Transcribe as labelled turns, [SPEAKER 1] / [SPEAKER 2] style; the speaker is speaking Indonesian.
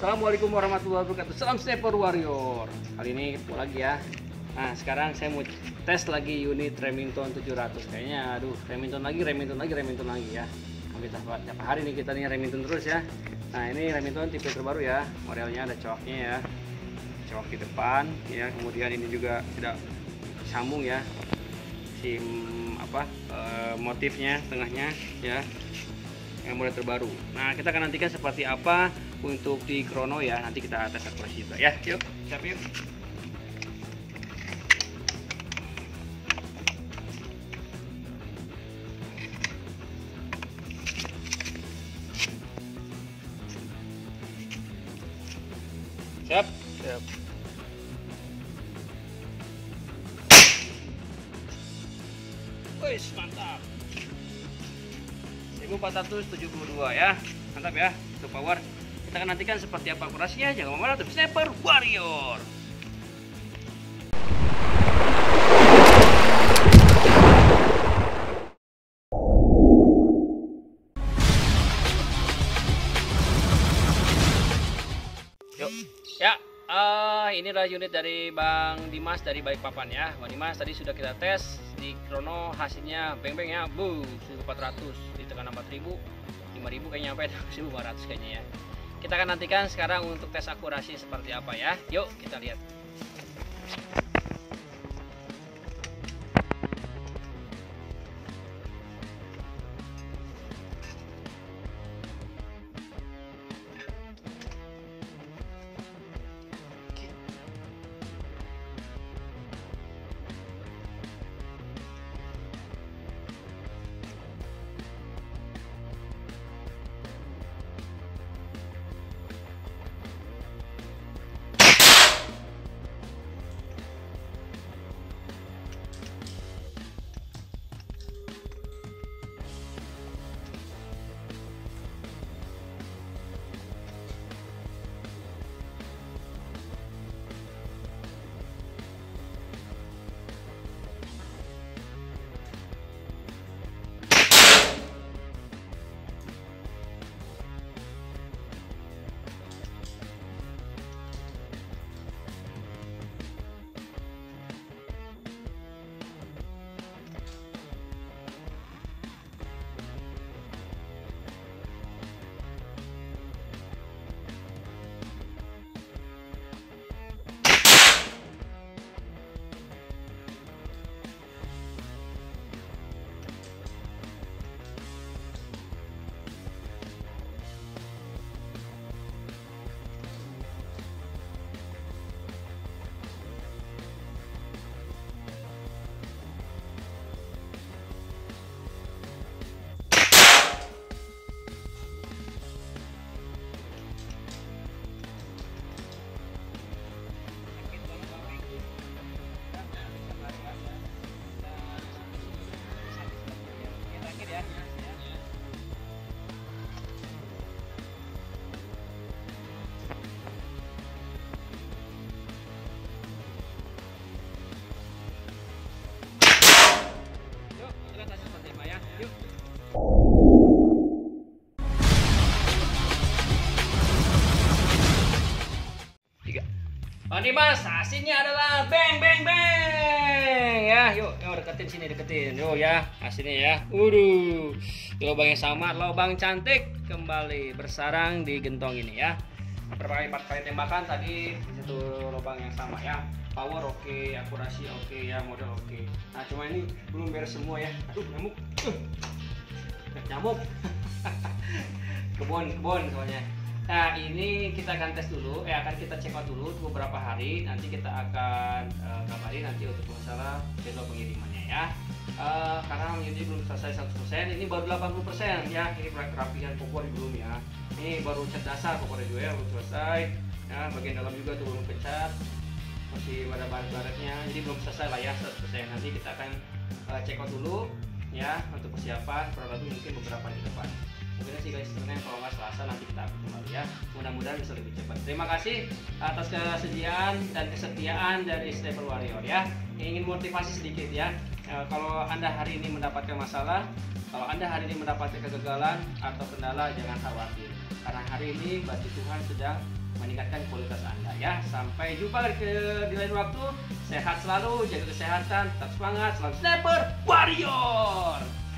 [SPEAKER 1] Assalamualaikum warahmatullahi wabarakatuh. Salam Sniper Warrior. Kali ini ketemu lagi ya. Nah sekarang saya mau tes lagi unit Remington 700. Kayaknya aduh Remington lagi ya. Hampir tiap hari nih kita nih Remington terus ya. Nah ini Remington tipe terbaru ya. Modelnya ada cowoknya ya. Cowok di depan ya. Kemudian ini juga tidak sambung ya. Motifnya tengahnya ya. Yang model terbaru. Nah kita akan nantikan seperti apa untuk di krono ya, nanti kita tes akurasi juga ya. Yuk siap yuk. Siap siap. Wih mantap, 1472 ya, mantap ya untuk power. Kita akan nantikan seperti apa akurasinya. Jangan kemana-mana, tetap Sniper Warrior. Yuk ya, inilah unit dari Bang Dimas dari Balikpapan ya. Bang Dimas tadi sudah kita tes di krono, hasilnya beng-beng ya, 1400 di tekanan 4000, 5000 kayaknya sampai 1500 kayaknya ya. Kita akan nantikan sekarang untuk tes akurasi seperti apa ya. Yuk kita lihat. Bang Dimas, hasilnya adalah beng beng beng ya. Yuk deketin sini, deketin yuk ya hasilnya ya. Lubang yang sama, lubang cantik kembali bersarang di gentong ini ya. Berbagai part tembakan tadi satu lubang yang sama ya. Power oke, akurasi oke ya, model oke. Nah cuma ini belum beres semua ya. Aduh nyamuk kebon soalnya. Nah ini kita akan tes dulu, akan kita check out dulu beberapa hari. Nanti kita akan kabari nanti untuk masalah jadwal pengirimannya ya. Karena ini belum selesai 100%, ini baru 80% ya. Ini kerapihan kompor belum ya. Ini baru cat dasar kompornya juga ya, belum selesai. Ya, bagian dalam juga tuh belum pecat, masih ada baret-baretnya. Jadi belum selesai lah ya 100%. Nanti kita akan check out dulu ya untuk persiapan, kurang lebih mungkin beberapa di depan. Mungkin sih guys, sebenarnya kalau nggak Selasa nanti kita kembali ya. Mudah-mudahan bisa lebih cepat. Terima kasih atas kesediaan dan kesetiaan dari Sniper Warrior ya. Ingin motivasi sedikit ya. Kalau Anda hari ini mendapatkan masalah, Kalau Anda hari ini mendapatkan kegagalan atau kendala, jangan khawatir. Karena hari ini bantu Tuhan sedang meningkatkan kualitas Anda ya. Sampai jumpa di lain waktu. Sehat selalu, jaga kesehatan, tetap semangat, selalu Sniper Warrior.